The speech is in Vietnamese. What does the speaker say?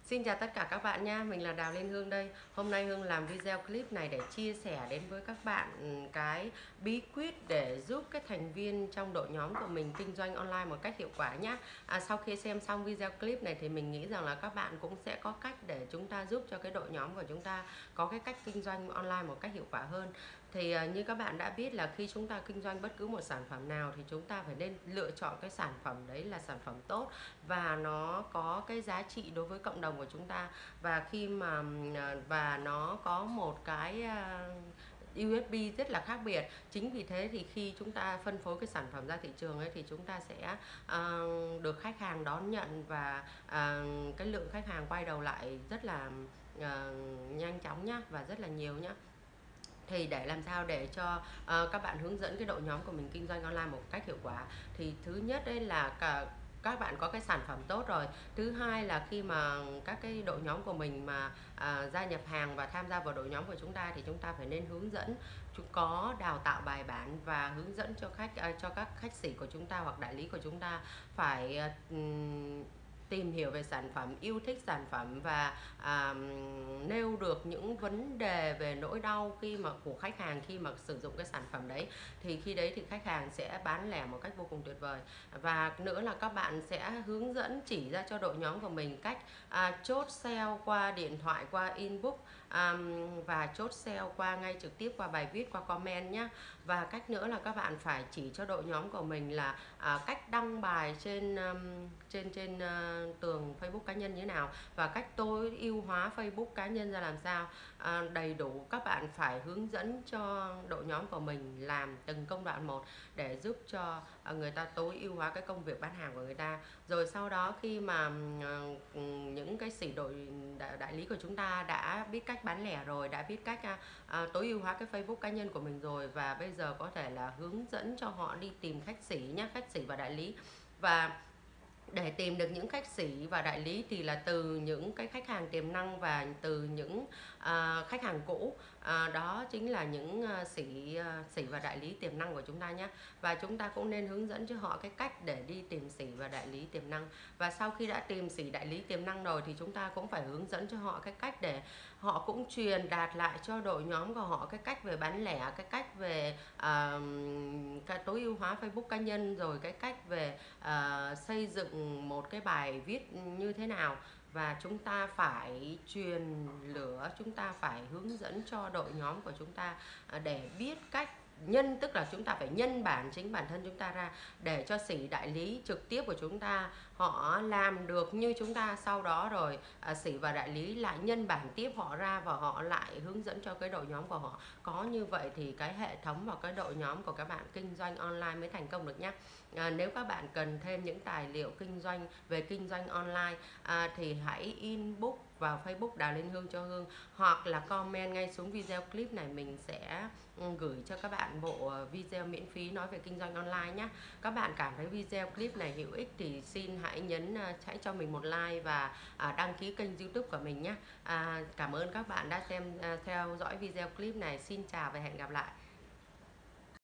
Xin chào tất cả các bạn nha, mình là Đào Liên Hương đây. Hôm nay Hương làm video clip này để chia sẻ đến với các bạn cái bí quyết để giúp các thành viên trong đội nhóm của mình kinh doanh online một cách hiệu quả nhé. Sau khi xem xong video clip này thì mình nghĩ rằng là các bạn cũng sẽ có cách để chúng ta giúp cho cái đội nhóm của chúng ta có cái cách kinh doanh online một cách hiệu quả hơn. Thì như các bạn đã biết là khi chúng ta kinh doanh bất cứ một sản phẩm nào thì chúng ta phải nên lựa chọn cái sản phẩm đấy là sản phẩm tốt và nó có cái giá trị đối với cộng đồng của chúng ta, và khi mà và nó có một cái USP rất là khác biệt. Chính vì thế thì khi chúng ta phân phối cái sản phẩm ra thị trường ấy thì chúng ta sẽ được khách hàng đón nhận, và cái lượng khách hàng quay đầu lại rất là nhanh chóng nhá, và rất là nhiều nhá. Thì để làm sao để cho các bạn hướng dẫn cái đội nhóm của mình kinh doanh online một cách hiệu quả, thì thứ nhất đây là các bạn có cái sản phẩm tốt rồi. Thứ hai là khi mà các cái đội nhóm của mình mà gia nhập hàng và tham gia vào đội nhóm của chúng ta thì chúng ta phải nên hướng dẫn, chúng có đào tạo bài bản và hướng dẫn cho cho các khách sỉ của chúng ta hoặc đại lý của chúng ta phải tìm hiểu về sản phẩm, yêu thích sản phẩm, và nêu được những vấn đề về nỗi đau khi mà của khách hàng khi mà sử dụng cái sản phẩm đấy, thì khi đấy thì khách hàng sẽ bán lẻ một cách vô cùng tuyệt vời. Và nữa là các bạn sẽ hướng dẫn chỉ ra cho đội nhóm của mình cách chốt sale qua điện thoại, qua inbox, và chốt sale qua ngay trực tiếp qua bài viết, qua comment nhé. Và cách nữa là các bạn phải chỉ cho đội nhóm của mình là cách đăng bài trên tường Facebook cá nhân như thế nào, và cách tối ưu hóa Facebook cá nhân ra làm sao. Đầy đủ, các bạn phải hướng dẫn cho đội nhóm của mình làm từng công đoạn một để giúp cho người ta tối ưu hóa cái công việc bán hàng của người ta. Rồi sau đó khi mà những cái đại lý của chúng ta đã biết cách bán lẻ rồi, đã biết cách tối ưu hóa cái Facebook cá nhân của mình rồi, và bây giờ có thể là hướng dẫn cho họ đi tìm khách sỉ nhé, khách sỉ và đại lý. Và để tìm được những khách sỉ và đại lý thì là từ những cái khách hàng tiềm năng và từ những khách hàng cũ, đó chính là những sỉ và đại lý tiềm năng của chúng ta nhé. Và chúng ta cũng nên hướng dẫn cho họ cái cách để đi tìm sỉ và đại lý tiềm năng. Và sau khi đã tìm sỉ đại lý tiềm năng rồi thì chúng ta cũng phải hướng dẫn cho họ cái cách để họ cũng truyền đạt lại cho đội nhóm của họ cái cách về bán lẻ, cái cách về cái tối ưu hóa Facebook cá nhân, rồi cái cách về xây dựng một cái bài viết như thế nào. Và chúng ta phải truyền lửa, chúng ta phải hướng dẫn cho đội nhóm của chúng ta để biết cách tức là chúng ta phải nhân bản chính bản thân chúng ta ra, để cho sỉ đại lý trực tiếp của chúng ta họ làm được như chúng ta, sau đó rồi sỉ và đại lý lại nhân bản tiếp họ ra và họ lại hướng dẫn cho cái đội nhóm của họ. Có như vậy thì cái hệ thống và cái đội nhóm của các bạn kinh doanh online mới thành công được nhé. Nếu các bạn cần thêm những tài liệu kinh doanh về kinh doanh online thì hãy inbox vào Facebook Đào Liên Hương cho Hương, hoặc là comment ngay xuống video clip này, mình sẽ gửi cho các bạn bộ video miễn phí nói về kinh doanh online nhé. Các bạn cảm thấy video clip này hữu ích thì xin hãy cho mình một like và đăng ký kênh YouTube của mình nhé. Cảm ơn các bạn đã theo dõi video clip này. Xin chào và hẹn gặp lại.